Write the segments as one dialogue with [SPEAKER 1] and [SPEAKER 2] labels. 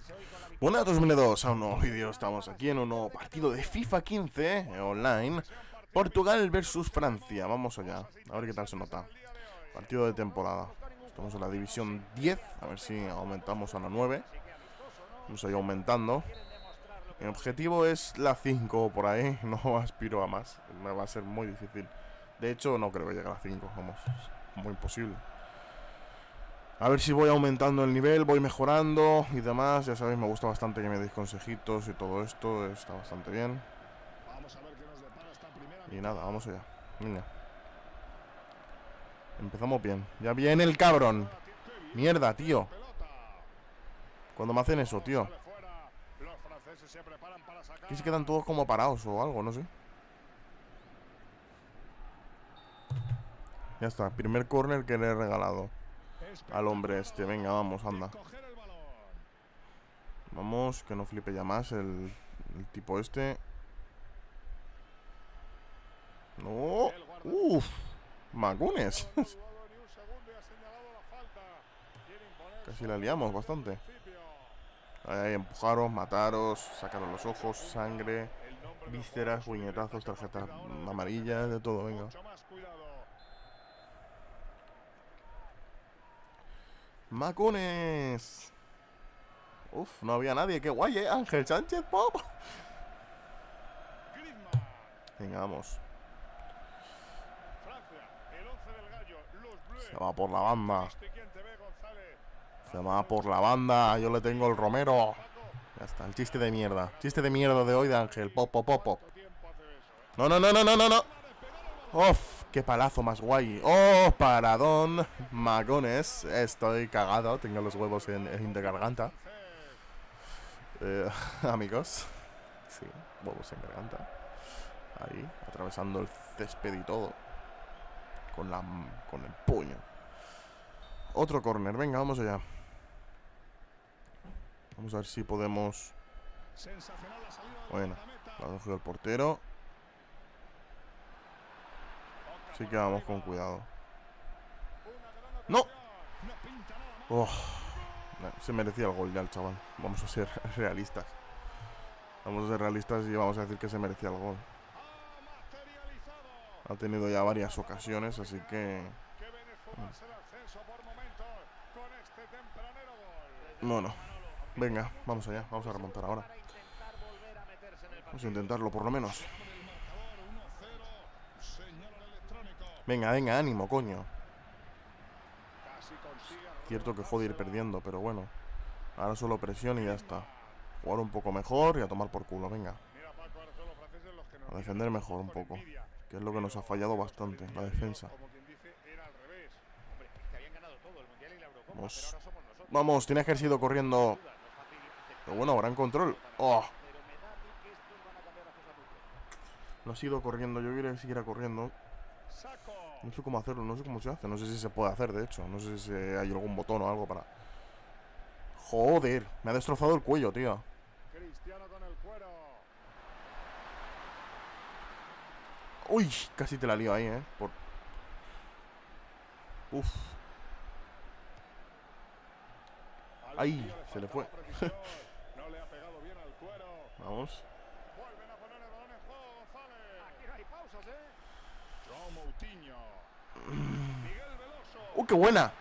[SPEAKER 1] Buenas 2002 a un nuevo vídeo. Estamos aquí en un nuevo partido de FIFA 15 online. Portugal versus Francia. Vamos allá, a ver qué tal se nota. Partido de temporada. Estamos en la división 10. A ver si aumentamos a la 9. Vamos a ir aumentando. Mi objetivo es la 5 por ahí. No aspiro a más. Me va a ser muy difícil. De hecho, no creo que llegue a la 5. Vamos, es muy imposible. A ver si voy aumentando el nivel, voy mejorando y demás. Ya sabéis, me gusta bastante que me deis consejitos y todo esto. Está bastante bien. Y nada, vamos allá. Venga. Empezamos bien. Ya viene el cabrón. Mierda, tío. Cuando me hacen eso, tío. Aquí se quedan todos como parados o algo, no sé. Ya está, primer córner que le he regalado al hombre este. Venga, vamos, anda. Vamos, que no flipe ya más el tipo este. No. Uff. Magunes. Casi la liamos bastante. Ahí, empujaros, mataros, sacaros los ojos, sangre, vísceras, puñetazos, tarjetas amarillas, de todo, venga. Macunes. Uf, no había nadie, qué guay, Ángel Sánchez Pop. Venga, vamos. Se va por la banda. Se va por la banda. Yo le tengo el Romero. Ya está, el chiste de mierda. Chiste de mierda de hoy de Ángel. Pop, pop, pop, pop. No, no, no, no, no, no, no. Uf, qué palazo más guay. Oh, paradón. Magones. Estoy cagado. Tengo los huevos en de garganta. Amigos. Sí, huevos en garganta. Ahí, atravesando el césped y todo. Con el puño. Otro córner, venga, vamos allá. Vamos a ver si podemos. Bueno, lo ha cogido el portero. Así que vamos con cuidado. ¡No! Oh, se merecía el gol ya el chaval. Vamos a ser realistas. Vamos a ser realistas y vamos a decir que se merecía el gol. Ha tenido ya varias ocasiones, así que... Bueno, venga, vamos allá. Vamos a remontar ahora. Vamos a intentarlo por lo menos. Venga, venga, ánimo, coño. Cierto que jode ir perdiendo, pero bueno. Ahora solo presión y ya está. Jugar un poco mejor y a tomar por culo, venga. A defender mejor un poco, que es lo que nos ha fallado bastante, la defensa. Vamos, vamos, tienes que haber sido corriendo. Pero bueno, gran control. Oh. No ha sido corriendo, yo quería que siguiera corriendo. No sé cómo hacerlo, no sé cómo se hace. No sé si se puede hacer, de hecho. No sé si hay algún botón o algo para... Joder, me ha destrozado el cuello, tío. Uy, casi te la lío ahí, Uf. Ahí, se le fue. Vamos. ¡Qué buena!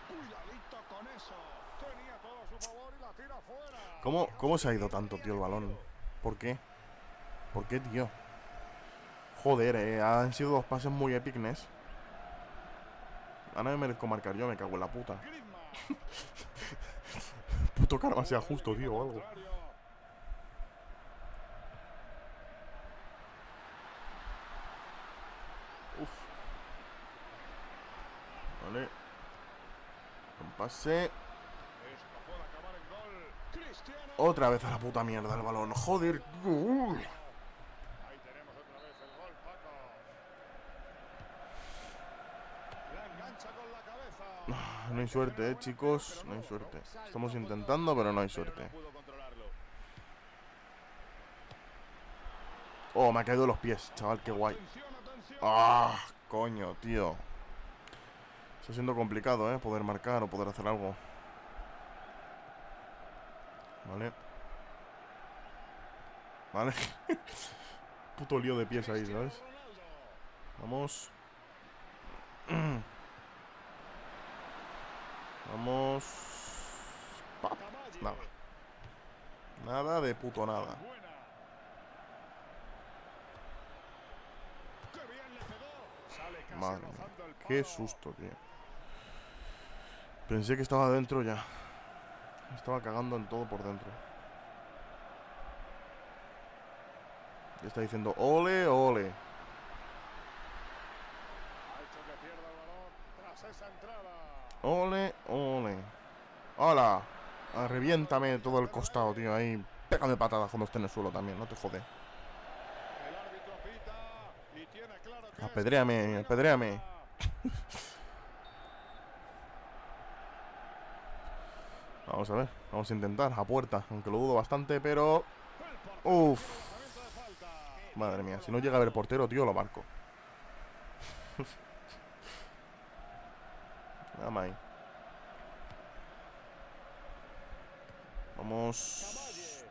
[SPEAKER 1] ¿Cómo se ha ido tanto, tío, el balón? ¿Por qué? ¿Por qué, tío? Joder, han sido dos pases muy épicos. Ahora me merezco marcar yo, me cago en la puta. Puto karma sea justo, tío, o algo. Uf. Vale. Un pase. Otra vez a la puta mierda el balón. Joder. No hay suerte, chicos. No hay suerte. Estamos intentando, pero no hay suerte. Oh, me ha caído los pies, chaval, qué guay. Ah, coño, tío. Está siendo complicado, poder marcar o poder hacer algo. Vale. Vale. Puto lío de pies ahí, ¿sabes? Vamos. Vamos. ¡Pap! Nada. Nada de puto nada. Madre mía. Qué susto, tío. Pensé que estaba dentro ya. Me estaba cagando en todo por dentro. Ya está diciendo ole, ole. Ole, ole. ¡Hola! Reviéntame todo el costado, tío. Ahí. Pégame patadas cuando esté en el suelo también, no te jode. Apedréame, apedréame. Vamos a ver, vamos a intentar a puerta, aunque lo dudo bastante, pero... Uff. Madre mía, si no llega a ver portero, tío, lo marco. Nada más ahí. Vamos.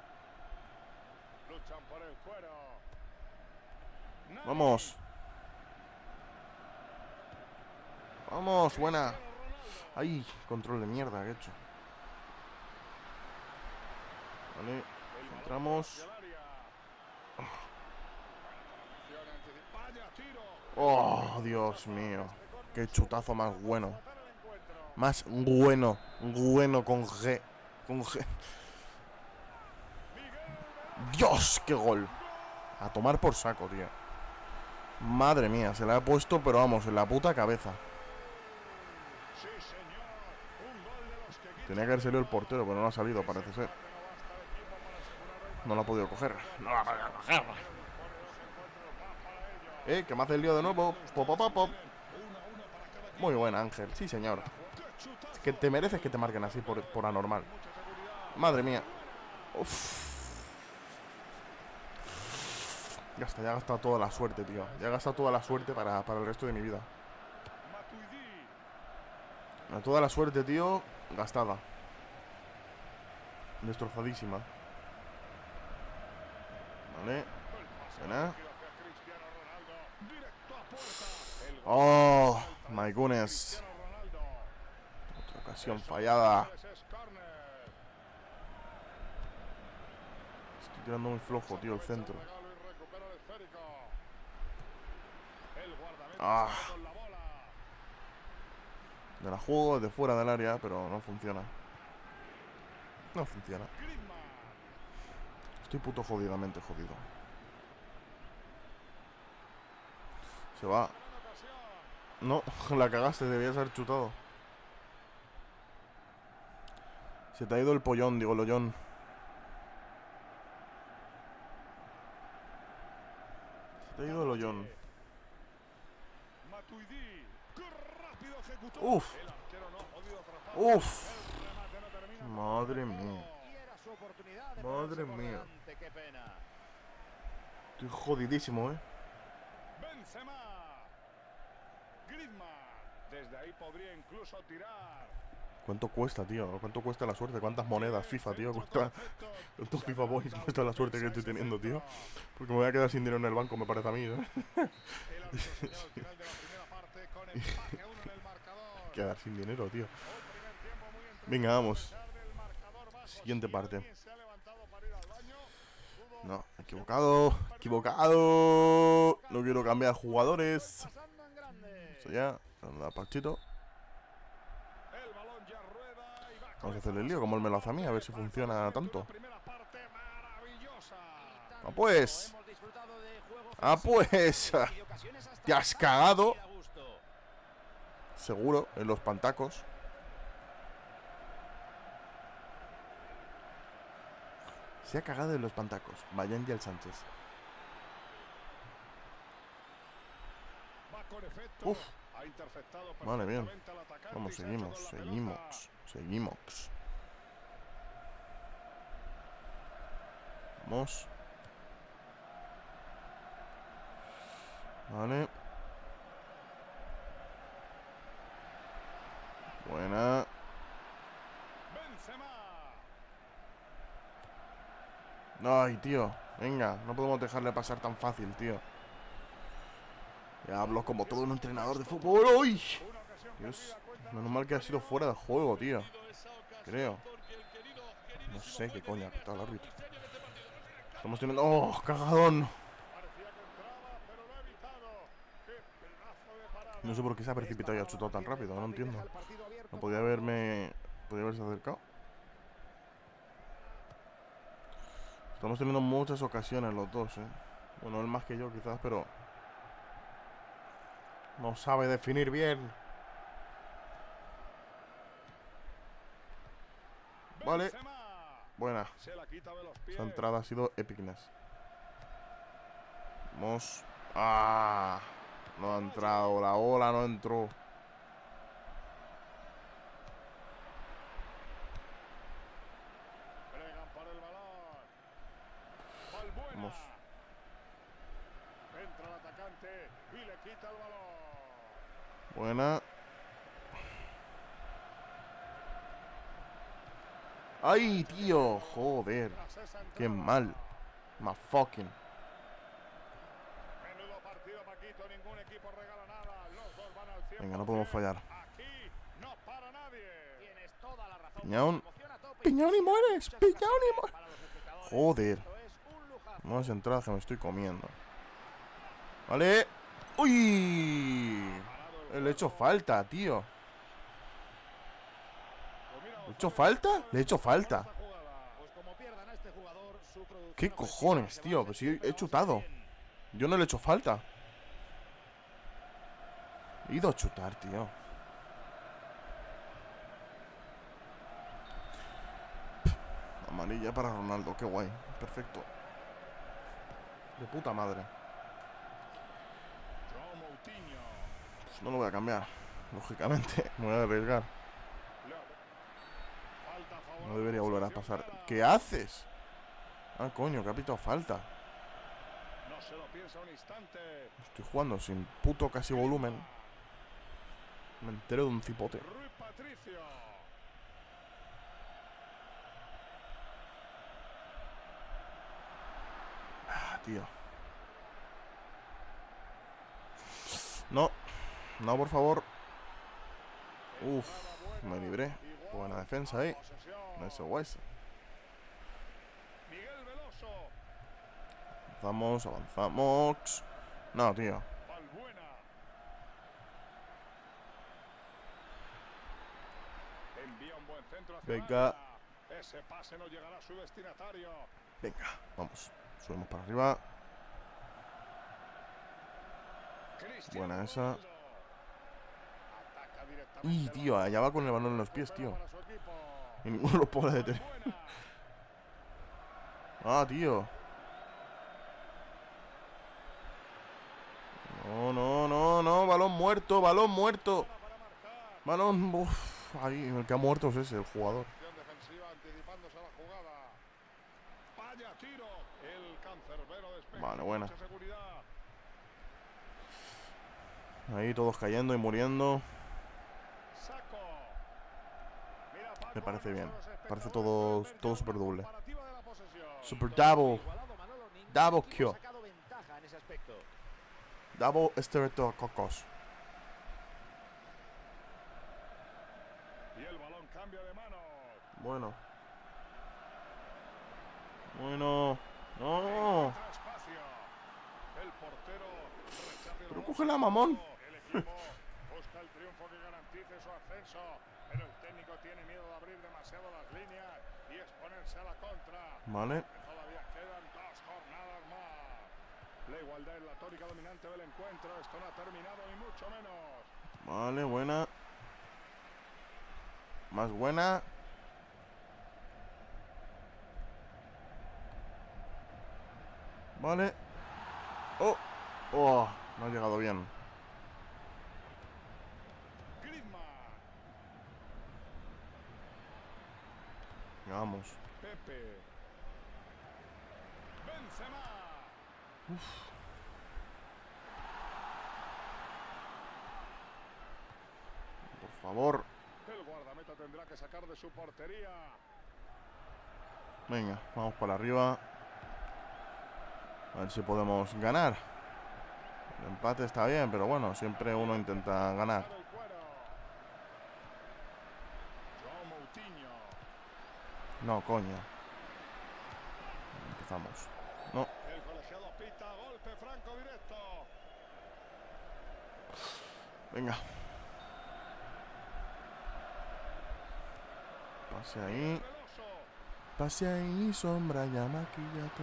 [SPEAKER 1] Vamos. Vamos, buena. Ay, control de mierda que he hecho. Vale, entramos. Oh, Dios mío. Qué chutazo más bueno. Más bueno. Bueno con G. Con G. Dios, qué gol. A tomar por saco, tío. Madre mía, se la ha puesto, pero vamos, en la puta cabeza. Tenía que haber salido el portero, pero no ha salido, parece ser. No lo ha podido coger. No lo ha podido coger. Que me hace el lío de nuevo. Pop, pop, pop. Muy buena, Ángel. Sí, señor. Es que te mereces que te marquen así por anormal. Madre mía. Uf. Ya está, ya he gastado toda la suerte, tío. Ya he gastado toda la suerte para el resto de mi vida. Toda la suerte, tío, gastada. Destrozadísima. Vale. Buena. Oh, my goodness. Otra ocasión fallada. Estoy tirando muy flojo, tío, el centro. Ah. Me la juego desde fuera del área, pero no funciona. No funciona. Estoy puto jodidamente jodido. Se va. No, la cagaste, debías haber chutado. Se te ha ido el pollón, digo, lollón. Se te ha ido el hoyón. Uf. Uf. Madre mía. Madre mía. Estoy jodidísimo, ¿Cuánto cuesta, tío? ¿Cuánto cuesta la suerte? ¿Cuántas monedas FIFA, tío? ¿Cuántos FIFA Boys cuesta la suerte que estoy teniendo, tío? Porque me voy a quedar sin dinero en el banco, me parece a mí, Quedar sin dinero, tío. Venga, vamos. Siguiente parte. No, equivocado. Equivocado. No quiero cambiar jugadores. Esto ya. Da Pachito. Vamos a hacerle el lío como él me lo hace a mí. A ver si funciona tanto. ¡Ah, pues! ¡Ah, pues! Te has cagado. Seguro, en los pantacos. Se ha cagado en los pantacos. Mayangel Sánchez. Uf. Vale, bien. Vamos, seguimos, seguimos, seguimos. Vamos. Vale. Buena. Ay, tío. Venga, no podemos dejarle pasar tan fácil, tío. Ya hablo como todo un entrenador de fútbol. ¡Uy! Dios, menos mal que ha sido fuera de juego, tío. Creo. No sé qué coño ha pitado el árbitro. Estamos teniendo... ¡Oh, cagadón! No sé por qué se ha precipitado y ha chutado tan rápido, no entiendo. No podía haberme... Podría haberse acercado. Estamos teniendo muchas ocasiones los dos, Bueno, él más que yo quizás, pero... No sabe definir bien. Vale. Buena. Esa entrada ha sido epicness. Vamos. ¡Ah! No ha entrado. La ola no entró. Vamos.
[SPEAKER 2] Entra el atacante y le quita el balón.
[SPEAKER 1] Buena. ¡Ay, tío! Joder. Qué mal. Ma fucking.
[SPEAKER 2] Menudo partido, Paquito. Ningún equipo regala nada. Los dos van al 100%.
[SPEAKER 1] Venga, no podemos fallar.
[SPEAKER 2] Aquí no para nadie. Tienes toda la razón.
[SPEAKER 1] Piñón. Piñón y mueres. Piñón y mueres. Joder. Más entradas que me estoy comiendo. Vale. ¡Uy! Le he hecho falta, tío. ¿Le he hecho falta? Le he hecho falta. ¿Qué cojones, tío? Pues sí, he chutado. Yo no le he hecho falta. He ido a chutar, tío. Amarilla para Ronaldo, qué guay. Perfecto. De puta madre. Pues no lo voy a cambiar. Lógicamente, me voy a arriesgar. No debería volver a pasar. ¿Qué haces? Ah, coño, que ha pitado falta.
[SPEAKER 2] No se lo piensa un instante.
[SPEAKER 1] Estoy jugando sin puto casi volumen. Me entero de un cipote.
[SPEAKER 2] Rui Patricio.
[SPEAKER 1] Ah, tío. No. No, por favor. Uf, me libré. Buena defensa ahí. Eso, guays.
[SPEAKER 2] Miguel Veloso.
[SPEAKER 1] Avanzamos, avanzamos. No, tío.
[SPEAKER 2] Valbuena. Envía un buen centro hacia
[SPEAKER 1] Venga.
[SPEAKER 2] ese pase no llegará a su destinatario.
[SPEAKER 1] Venga, vamos. Subimos para arriba. Buena esa. Y, tío, allá va con el balón en los pies, tío. Y ninguno lo puede detener. Ah, tío. No, no, no, no. Balón muerto, balón muerto. Balón. Uf, ahí, el que ha muerto es ese, el jugador. Vale, buena. Ahí todos cayendo y muriendo. Me parece bien. Parece todo super doble. Super double. Double kill. Double estreptococos.
[SPEAKER 2] Y el balón cambia de manos.
[SPEAKER 1] Bueno. Bueno. No.
[SPEAKER 2] El portero
[SPEAKER 1] Pero cógela, mamón.
[SPEAKER 2] El equipo busca el triunfo que garantice su ascenso, pero el técnico tiene miedo de abrir demasiado las líneas y exponerse a la contra.
[SPEAKER 1] Vale.
[SPEAKER 2] Todavía quedan 2 jornadas más. La igualdad es la tónica dominante del encuentro. Esto no ha terminado ni mucho menos.
[SPEAKER 1] Vale, buena. Más buena. Vale. Oh. Oh. No ha llegado bien.
[SPEAKER 2] Griezmann.
[SPEAKER 1] Vamos.
[SPEAKER 2] Pepe. Benzema.
[SPEAKER 1] Por favor.
[SPEAKER 2] El guardameta tendrá que sacar de su portería.
[SPEAKER 1] Venga, vamos para arriba. A ver si podemos ganar. El empate está bien, pero bueno, siempre uno intenta ganar. No, coño. Empezamos. No.
[SPEAKER 2] El colegiado pita, golpe franco directo.
[SPEAKER 1] Venga. Pase ahí. Pase ahí, sombra, ya maquillate.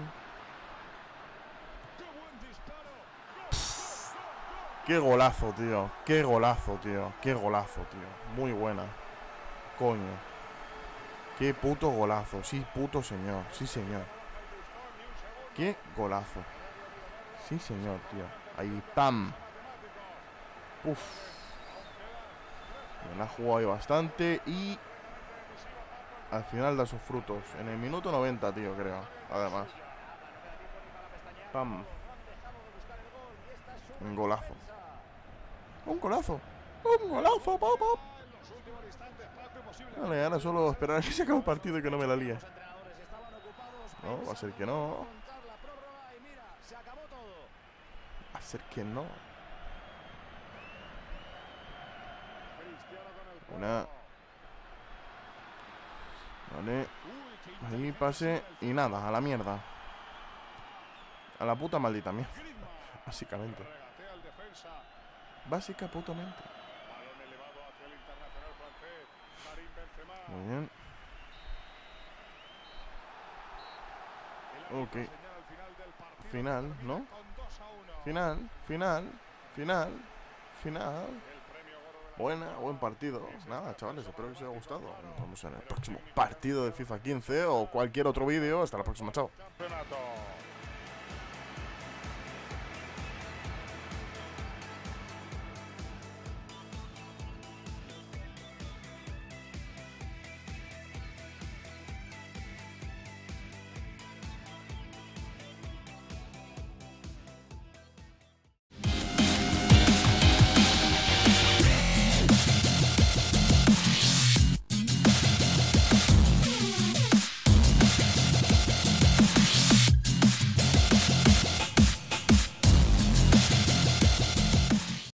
[SPEAKER 1] Qué golazo, tío. Qué golazo, tío. Qué golazo, tío. Muy buena. Coño. Qué puto golazo. Sí, puto señor. Sí, señor. Qué golazo. Sí, señor, tío. Ahí, pam. Uf. Me la ha jugado ahí bastante y al final da sus frutos. En el minuto 90, tío, creo. Además. Pam. Un golazo. Un golazo. Un golazo, pop, pop. Vale, ahora solo esperar a que se acabe el partido y que no me la líe. No, va a ser que no. Va a ser que no. Una. Vale. Ahí pase. Y nada, a la mierda. A la puta maldita mierda. Básicamente. Básica putamente. Muy bien. Ok. Final, ¿no? Final, final, final, final. Buen partido. Nada, chavales, espero que os haya gustado. Nos vemos en el próximo partido de FIFA 15 o cualquier otro vídeo. Hasta la próxima, chao.